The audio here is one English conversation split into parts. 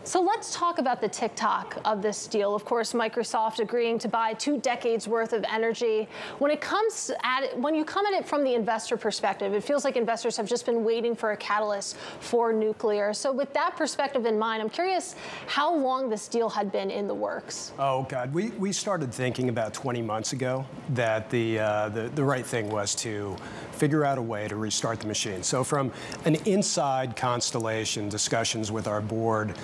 So let's talk about the tick-tock of this deal. Of course, Microsoft agreeing to buy 2 decades worth of energy. When you come at it from the investor perspective, it feels like investors have just been waiting for a catalyst for nuclear. So with that perspective in mind, I'm curious how long this deal had been in the works. Oh, God. We started thinking about 20 months ago that the right thing was to figure out a way to restart the machine. So from an inside Constellation discussions with our board,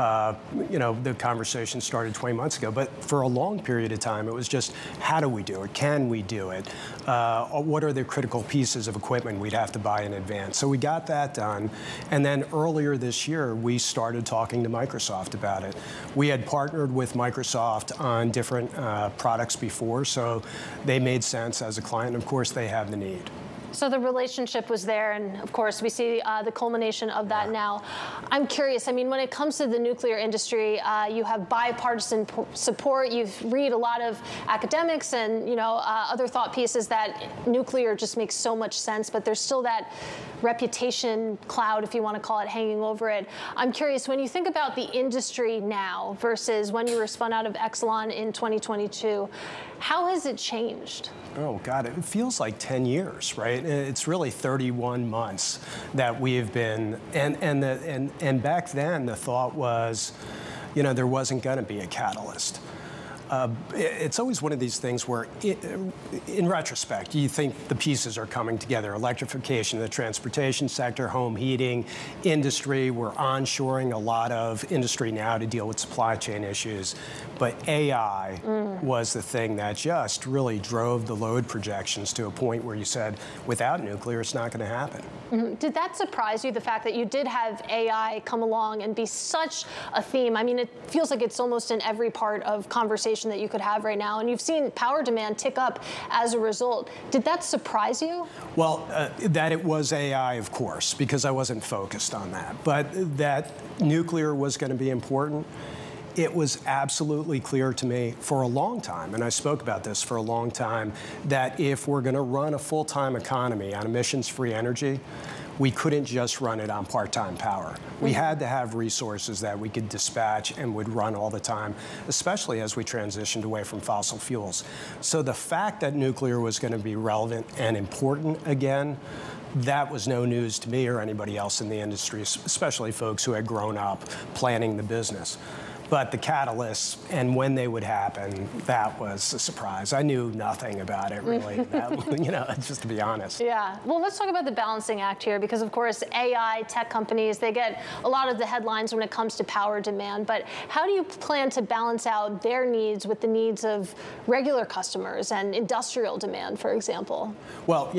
the conversation started 20 months ago. But for a long period of time, it was just, how do we do it? Can we do it? What are the critical pieces of equipment we'd have to buy in advance? So we got that done. And then earlier this year, we started talking to Microsoft about it. We had partnered with Microsoft on different products before, so they made sense as a client. And of course, they have the need. So the relationship was there, and of course, we see the culmination of that now. I'm curious, I mean, when it comes to the nuclear industry, you have bipartisan support. You read a lot of academics and other thought pieces that nuclear just makes so much sense, but there's still that reputation cloud, if you want to call it, hanging over it. I'm curious, when you think about the industry now versus when you were spun out of Exelon in 2022, how has it changed? Oh, God, it feels like 10 years, right? It's really 31 months that we have been, and back then the thought was, there wasn't going to be a catalyst. It's always one of these things where, in retrospect, you think the pieces are coming together. Electrification of the transportation sector, home heating, industry. We're onshoring a lot of industry now to deal with supply chain issues. But AI was the thing that just really drove the load projections to a point where you said, without nuclear, it's not going to happen. Did that surprise you, the fact that you did have AI come along and be such a theme? I mean, it feels like it's almost in every part of conversation that you could have right now, and you've seen power demand tick up as a result. Did that surprise you? Well, that it was AI, of course, because I wasn't focused on that. But that nuclear was going to be important, it was absolutely clear to me for a long time, and I spoke about this for a long time, that if we're going to run a full-time economy on emissions-free energy, we couldn't just run it on part-time power. We had to have resources that we could dispatch and would run all the time, especially as we transitioned away from fossil fuels. So the fact that nuclear was going to be relevant and important again, that was no news to me or anybody else in the industry, especially folks who had grown up planning the business. But the catalysts and when they would happen, that was a surprise. I knew nothing about it, really, just to be honest. Yeah. Well, let's talk about the balancing act here, because, of course, AI, tech companies, they get a lot of the headlines when it comes to power demand. But how do you plan to balance out their needs with the needs of regular customers and industrial demand, for example? Well,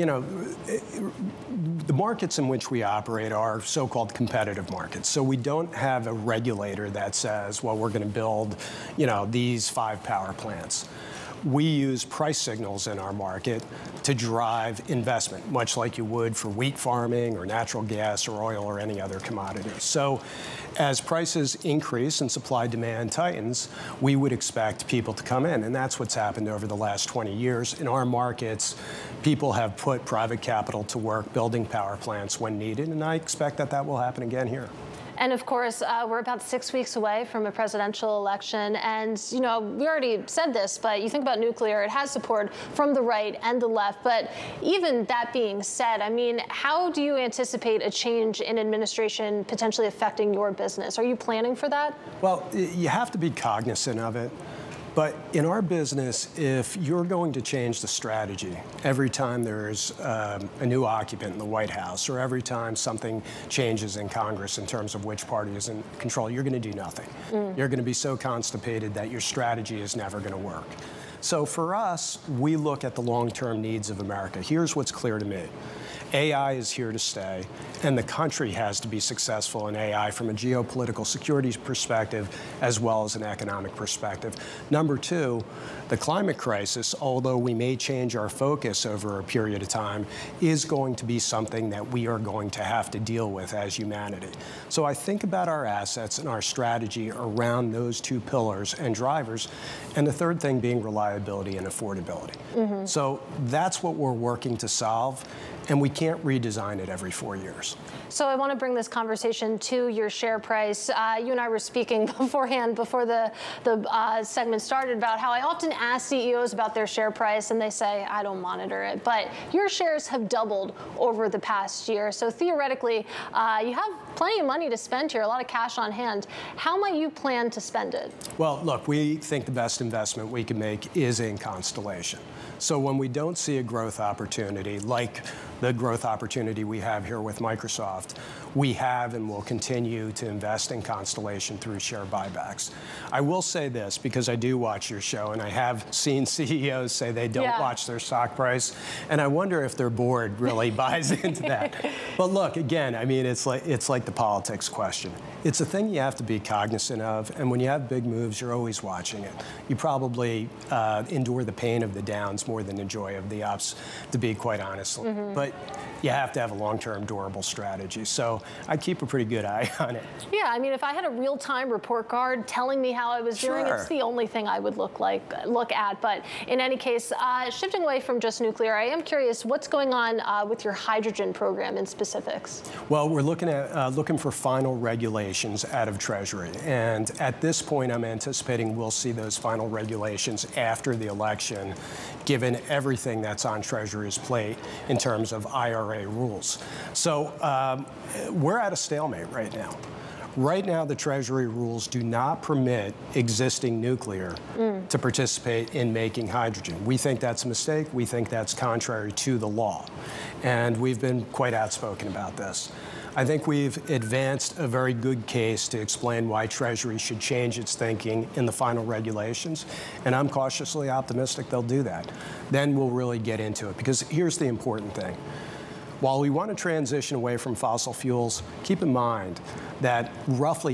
the markets in which we operate are so-called competitive markets. So we don't have a regulator that says, well, we're going to build, these 5 power plants. We use price signals in our market to drive investment, much like you would for wheat farming or natural gas or oil or any other commodity. So as prices increase and supply-demand tightens, we would expect people to come in, and that's what's happened over the last 20 years. In our markets, people have put private capital to work building power plants when needed, and I expect that that will happen again here. And of course, we're about 6 weeks away from a presidential election. And, we already said this, but you think about nuclear, it has support from the right and the left. But even that being said, I mean, how do you anticipate a change in administration potentially affecting your business? Are you planning for that? Well, you have to be cognizant of it. But in our business, if you're going to change the strategy every time there's a new occupant in the White House, or every time something changes in Congress in terms of which party is in control, you're going to do nothing. You're going to be so constipated that your strategy is never going to work. So for us, we look at the long-term needs of America. Here's what's clear to me. AI is here to stay, and the country has to be successful in AI from a geopolitical security perspective as well as an economic perspective. Number 2, the climate crisis, although we may change our focus over a period of time, is going to be something that we are going to have to deal with as humanity. So I think about our assets and our strategy around those 2 pillars and drivers, and the third thing being reliability and affordability. So that's what we're working to solve. and we can't redesign it every 4 years. So I want to bring this conversation to your share price. You and I were speaking beforehand, before the segment started, about how I often ask CEOs about their share price, and they say, I don't monitor it. But your shares have doubled over the past year. So theoretically, you have plenty of money to spend here, a lot of cash on hand. How might you plan to spend it? Well, look, we think the best investment we can make is in Constellation. So when we don't see a growth opportunity, like the growth opportunity we have here with Microsoft, we have and will continue to invest in Constellation through share buybacks. I will say this, because I do watch your show, and I have seen CEOs say they don't watch their stock price, and I wonder if their board really buys into that. But look, again, I mean, it's like the politics question. It's a thing you have to be cognizant of, and when you have big moves, you're always watching it. You probably endure the pain of the downs more than the joy of the ups, to be quite honest. But you have to have a long-term durable strategy. So I keep a pretty good eye on it. Yeah, I mean, if I had a real-time report card telling me how I was doing, it's the only thing I would look at. But in any case, shifting away from just nuclear, I am curious what's going on with your hydrogen program in specifics. Well, we're looking for final regulations out of Treasury, and at this point, I'm anticipating we'll see those final regulations after the election, given everything that's on Treasury's plate in terms of IRA rules. So we're at a stalemate right now. Right now, the Treasury rules do not permit existing nuclear to participate in making hydrogen. We think that's a mistake. We think that's contrary to the law. And we've been quite outspoken about this. I think we've advanced a very good case to explain why Treasury should change its thinking in the final regulations, and I'm cautiously optimistic they'll do that. Then we'll really get into it, because here's the important thing. While we want to transition away from fossil fuels, keep in mind that roughly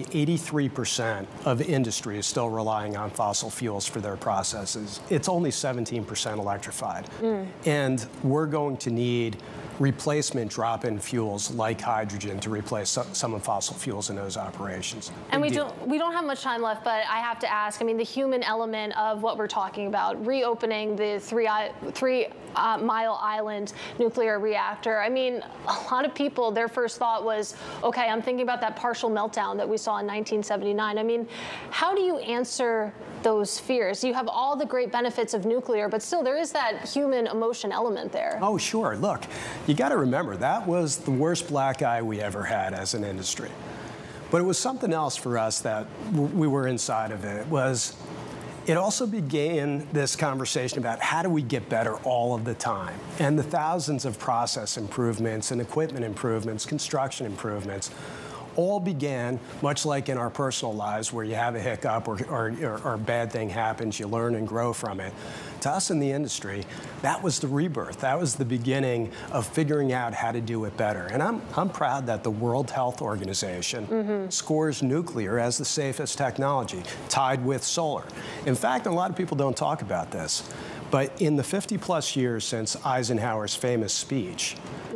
83% of industry is still relying on fossil fuels for their processes. It's only 17% electrified. And we're going to need replacement drop-in fuels like hydrogen to replace some of fossil fuels in those operations. And we don't have much time left, but I have to ask, I mean, the human element of what we're talking about, reopening the Three-Mile Island nuclear reactor. I mean, a lot of people, their first thought was, okay, I'm thinking about that partial meltdown that we saw in 1979. I mean, how do you answer those fears? You have all the great benefits of nuclear, but still there is that human emotion element there. Oh, sure. Look, you got to remember, that was the worst black eye we ever had as an industry. But it was something else for us that we were inside of it. It also began this conversation about how do we get better all of the time? And the thousands of process improvements and equipment improvements, construction improvements, all began, much like in our personal lives, where you have a hiccup or a bad thing happens, you learn and grow from it. To us in the industry, that was the rebirth. That was the beginning of figuring out how to do it better. And I'm proud that the World Health Organization scores nuclear as the safest technology, tied with solar. In fact, a lot of people don't talk about this, but in the 50-plus years since Eisenhower's famous speech,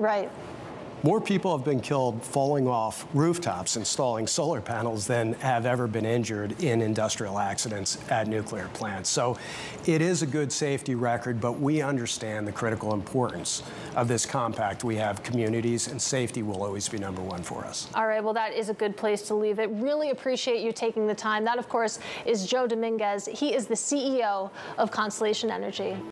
more people have been killed falling off rooftops installing solar panels than have ever been injured in industrial accidents at nuclear plants. So it is a good safety record, but we understand the critical importance of this compact. We have communities, and safety will always be number one for us. All right, well, that is a good place to leave it. Really appreciate you taking the time. That, of course, is Joe Dominguez. He is the CEO of Constellation Energy.